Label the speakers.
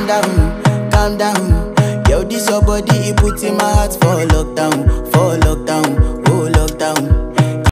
Speaker 1: calm down. Yo, this your body, it puts in my heart for lockdown, for lockdown,